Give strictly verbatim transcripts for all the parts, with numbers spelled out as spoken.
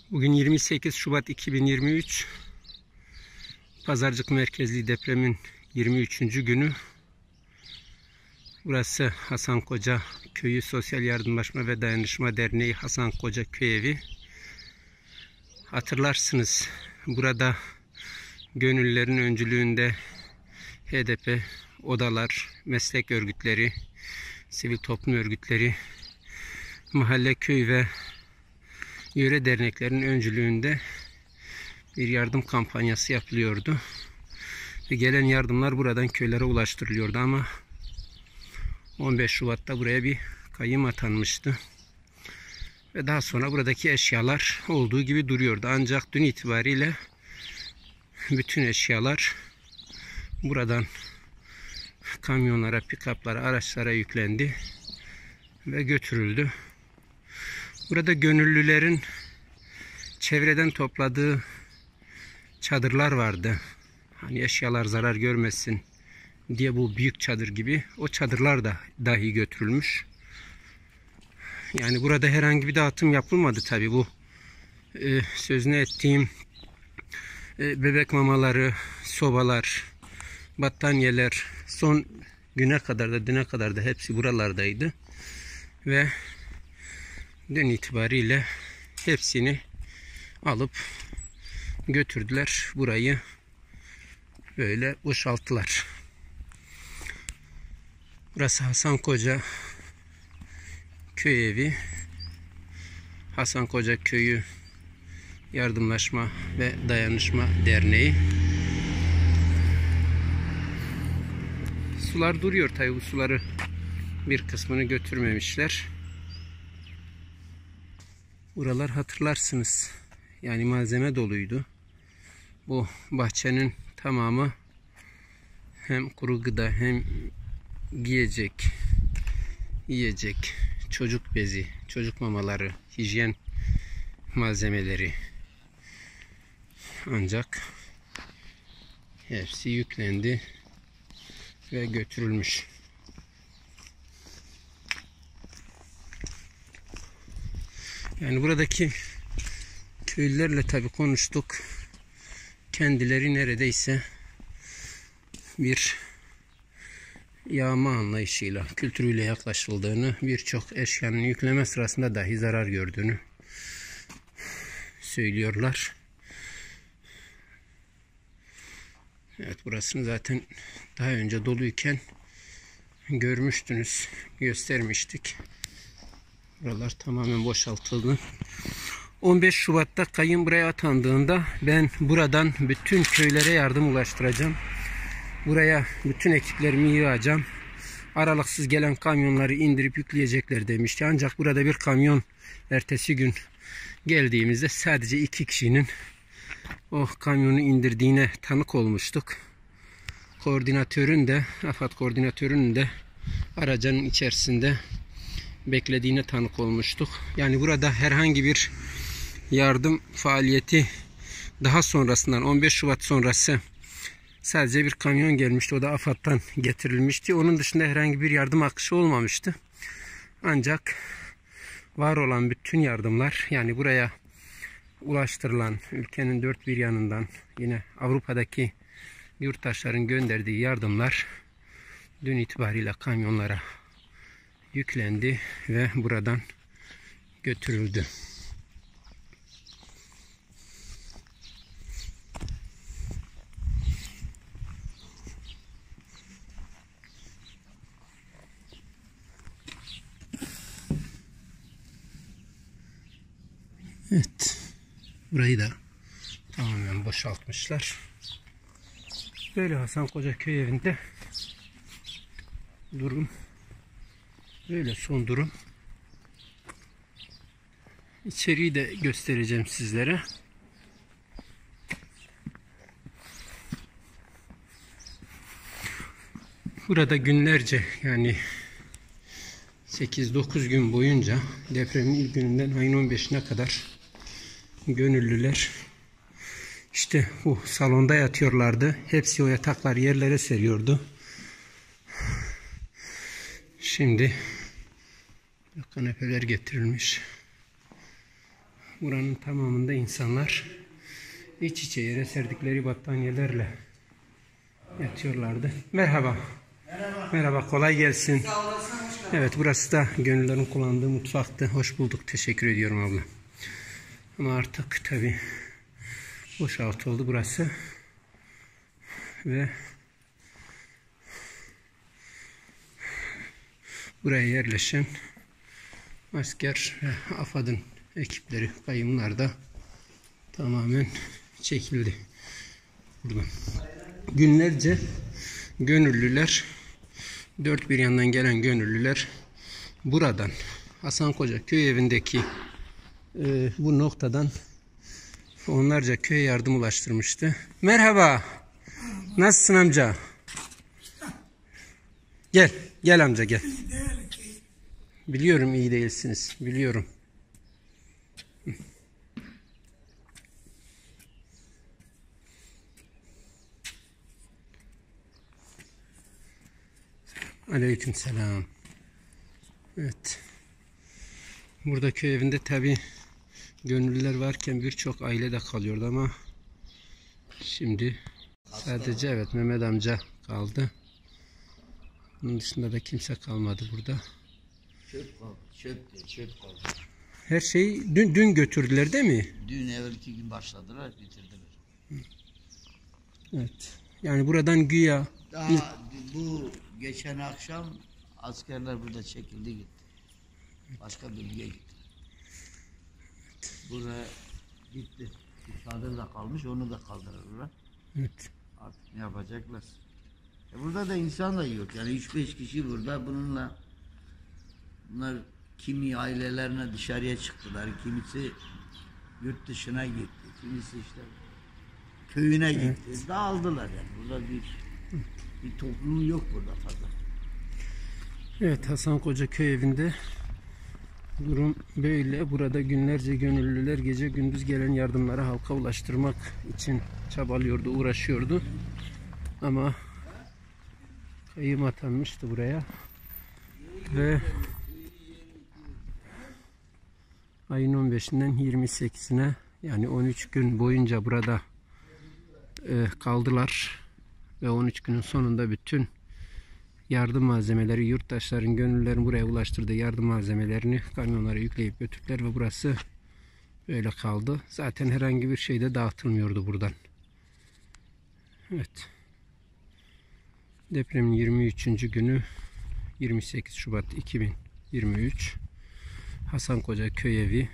Bugün yirmi sekiz Şubat iki bin yirmi üç. Pazarcık merkezli depremin yirmi üçüncü günü. Burası Hasan Koca Köyü Sosyal Yardımlaşma ve Dayanışma Derneği Hasan Koca Köy Evi. Hatırlarsınız, burada gönüllülerin öncülüğünde H D P, odalar, meslek örgütleri, sivil toplum örgütleri, mahalle, köy ve yöre derneklerin öncülüğünde bir yardım kampanyası yapılıyordu. Ve gelen yardımlar buradan köylere ulaştırılıyordu ama on beş Şubat'ta buraya bir kayyım atanmıştı. Ve daha sonra buradaki eşyalar olduğu gibi duruyordu. Ancak dün itibariyle bütün eşyalar buradan kamyonlara, pikaplara, araçlara yüklendi ve götürüldü. Burada gönüllülerin çevreden topladığı çadırlar vardı. Hani eşyalar zarar görmesin diye, bu büyük çadır gibi. O çadırlar da dahi götürülmüş. Yani burada herhangi bir dağıtım yapılmadı tabii. Bu e, sözünü ettiğim e, bebek mamaları, sobalar, battaniyeler son güne kadar da düne kadar da hepsi buralardaydı. Ve dün itibariyle hepsini alıp götürdüler. Burayı böyle boşalttılar. Burası Hasan Koca Köy Evi. Hasan Koca Köyü Yardımlaşma ve Dayanışma Derneği. Sular duruyor tabi, bu suları bir kısmını götürmemişler. Buralar hatırlarsınız, yani malzeme doluydu. Bu bahçenin tamamı hem kuru gıda hem giyecek, yiyecek, çocuk bezi, çocuk mamaları, hijyen malzemeleri. Ancak hepsi yüklendi ve götürülmüş. Yani buradaki köylülerle tabii konuştuk. Kendileri neredeyse bir yağma anlayışıyla, kültürüyle yaklaşıldığını, birçok eşyanın yükleme sırasında dahi zarar gördüğünü söylüyorlar. Evet, burasını zaten daha önce doluyken görmüştünüz, göstermiştik. Buralar tamamen boşaltıldı. on beş Şubat'ta kayyum buraya atandığında ben buradan bütün köylere yardım ulaştıracağım. Buraya bütün ekiplerimi yığacağım. Aralıksız gelen kamyonları indirip yükleyecekler demişti. Ancak burada bir kamyon ertesi gün geldiğimizde sadece iki kişinin o kamyonu indirdiğine tanık olmuştuk. Koordinatörün de, AFAD koordinatörünün de aracın içerisinde beklediğine tanık olmuştuk. Yani burada herhangi bir yardım faaliyeti daha sonrasından, on beş Şubat sonrası sadece bir kamyon gelmişti. O da AFAD'dan getirilmişti. Onun dışında herhangi bir yardım akışı olmamıştı. Ancak var olan bütün yardımlar, yani buraya ulaştırılan ülkenin dört bir yanından, yine Avrupa'daki yurttaşların gönderdiği yardımlar dün itibariyle kamyonlara yüklendi ve buradan götürüldü. Evet, burayı da tamamen boşaltmışlar. Böyle Hasan Koca Köy Evi'nde durum böyle, son durum. İçeriği de göstereceğim sizlere. Burada günlerce, yani sekiz dokuz gün boyunca, depremin ilk gününden ayın on beşine kadar gönüllüler işte bu salonda yatıyorlardı. Hepsi o yatakları yerlere seriyordu. Şimdi kanepeler getirilmiş. Buranın tamamında insanlar iç içe yere serdikleri battaniyelerle yatıyorlardı. Merhaba. Merhaba. Merhaba, kolay gelsin. Sağ olasın. Evet, burası da gönüllerin kullandığı mutfaktı. Hoş bulduk. Teşekkür ediyorum abla. Ama artık tabi boşaltıldı burası. Ve buraya yerleşen asker ve AFAD'ın ekipleri, kayımlar da tamamen çekildi buradan. Günlerce gönüllüler, dört bir yandan gelen gönüllüler buradan Hasan Koca köy evindeki e, bu noktadan onlarca köye yardım ulaştırmıştı. Merhaba. Nasılsın amca? Gel. Gel amca gel. Biliyorum iyi değilsiniz. Biliyorum. Aleykümselam. Evet. Burada köy evinde tabi gönüllüler varken birçok aile de kalıyordu ama şimdi sadece evet Mehmet amca kaldı. Bunun dışında da kimse kalmadı burada. Çöp kaldı, çöp de çöp kaldı. Her şeyi dün, dün götürdüler değil mi? Dün evvelki gün başladılar, bitirdiler. Evet. Yani buradan güya Daha ilk... bu geçen akşam askerler burada çekildi gitti. Başka bölgeye gitti. Buraya gitti. Bir çadır da kalmış, onu da kaldırırlar. Evet. Artık ne yapacaklar? E burada da insan da yok. Yani üç beş kişi burada bununla, bunlar kimi ailelerine dışarıya çıktılar, kimisi yurt dışına gitti, kimisi işte köyüne gitti. Evet. Dağıldılar yani. Burada bir bir toplum yok burada fazla. Evet, Hasan Koca köy evinde durum böyle. Burada günlerce gönüllüler gece gündüz gelen yardımları halka ulaştırmak için çabalıyordu, uğraşıyordu. Ama kayım atanmıştı buraya. Ve ayın on beşinden yirmi sekizine yani on üç gün boyunca burada e, kaldılar. Ve on üç günün sonunda bütün yardım malzemeleri, yurttaşların, gönüllülerin buraya ulaştırdığı yardım malzemelerini kamyonlara yükleyip götürdüler ve burası böyle kaldı. Zaten herhangi bir şey de dağıtılmıyordu buradan. Evet. Depremin yirmi üçüncü günü yirmi sekiz Şubat iki bin yirmi üç Hasan Koca köy evi.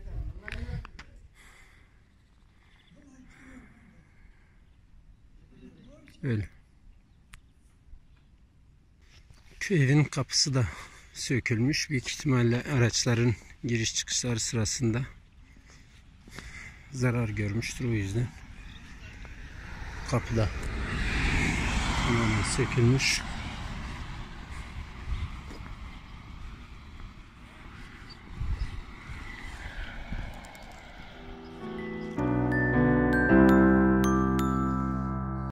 Öyle. Köy evinin kapısı da sökülmüş. Büyük ihtimalle araçların giriş çıkışları sırasında zarar görmüştür. O yüzden kapı da tamamen sökülmüş.